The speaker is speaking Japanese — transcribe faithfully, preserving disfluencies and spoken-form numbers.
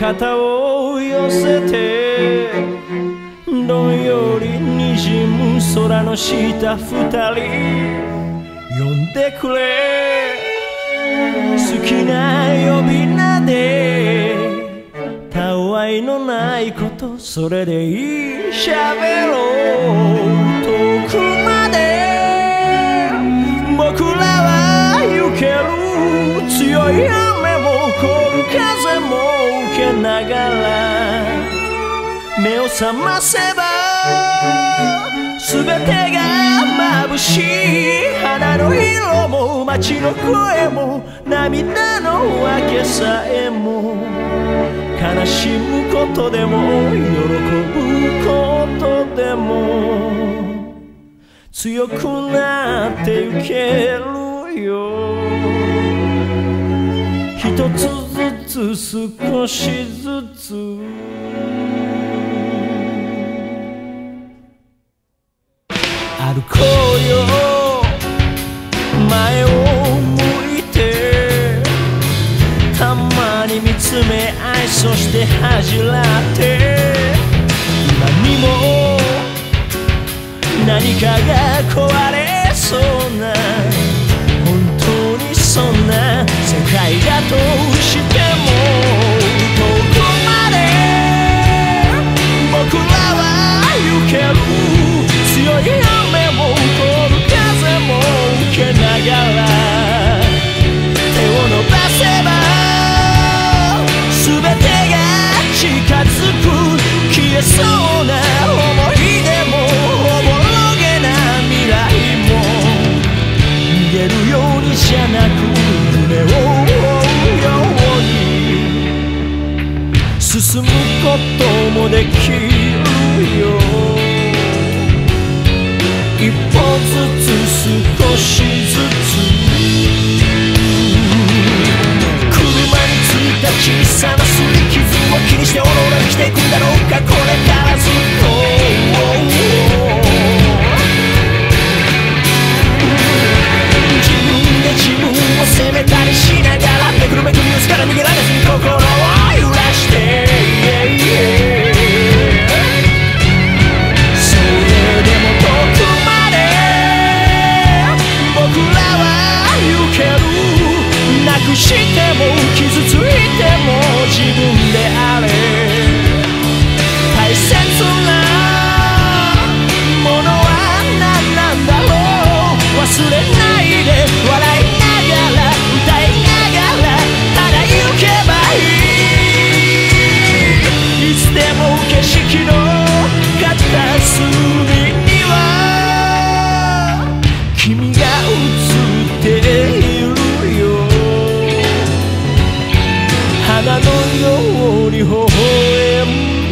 肩を寄せてどんよりにじむ空の下二人呼んでくれ好きな呼び名でたわいのないことそれでいい喋ろう遠くまで僕らは行ける強い雨も凍る風も受けながら目を覚ませば全てが眩しい花の色も街の声も涙のわけさえも悲しむことでも喜ぶことでも強くなってゆけるよ一つずつ少しずつ歩こうよ前を向いてたまに見つめ合いそして恥じらって今にも何かが壊れそうな本当にそんな世界だとしても遠くまで僕らは行ける強い雨も凍る風も受けながら手を伸ばせば全てが近づく消えそうな思い出もおぼろげな未来も逃げるようにじゃなく夢を追うように進むこともできるよ一歩ずつ少しずつ車についた小さな擦り傷を気にしておろおろ生きていくんだろうかこれからずっと自分で自分を責めたりしながらめくるめくニュースから逃げられずに心を揺らしてそれでも遠くまで僕らは行けるなくしても傷ついても自分であれ大切なものは何なんだろう忘れないで笑いながら歌いながらただ行けばいいいつでも景色の片隅には君が映っているよ花のように微笑む